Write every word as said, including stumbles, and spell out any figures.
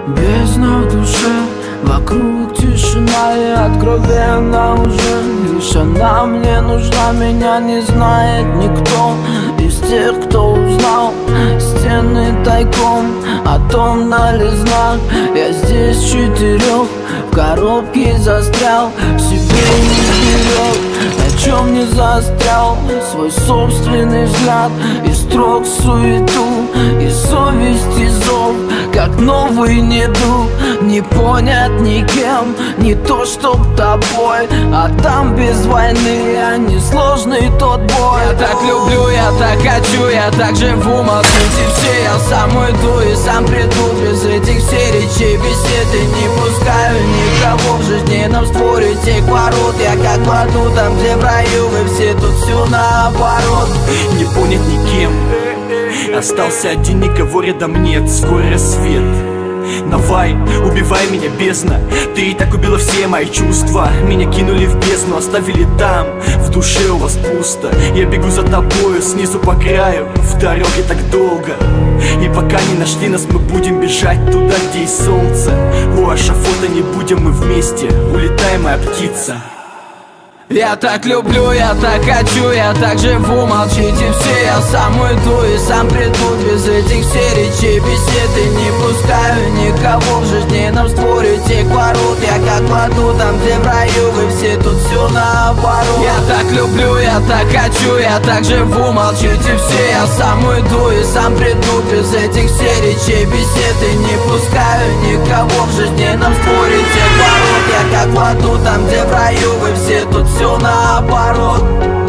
Бездна в душе, вокруг тишина и откровенно уже лишь она мне нужна, меня не знает никто из тех, кто узнал стены тайком, о том дали знак. Я здесь четырех в коробке застрял, себе не берет, на чем не застрял свой собственный взгляд. И строк суету, и совесть, и зов, как новый недуг, не понят никем, не то чтоб тобой. А там без войны, а не сложный тот бой. Я так люблю, я так хочу, я так живу, молчите все. Я сам уйду и сам приду, без этих всех речей, беседы. Не пускаю никого в жизненном споре тех ворот. Я как в аду, там где в раю, вы все тут все наоборот. Не понят никем, остался один, никого рядом нет. Скоро рассвет. Давай, убивай меня, бездна. Ты и так убила все мои чувства. Меня кинули в бездну, оставили там. В душе у вас пусто. Я бегу за тобою, снизу по краю. В дороге так долго. И пока не нашли нас, мы будем бежать туда, где есть солнце. У ашафота не будем мы вместе. Улетай, моя птица. Я так люблю, я так хочу, я так живу, молчите все. Я сам уйду и сам приду, без этих всех речей, беседы. Не пускаю никого в жизненном споре тех ворот. Я как в аду, там где в раю, вы все тут все наоборот. Я так люблю, я так хочу, я так живу, молчите все. Я сам уйду и сам приду, без этих всех речей, беседы. Не пускаю никого в жизненном споре тех ворот. Я как в аду, там где в раю, вы все тут все наоборот.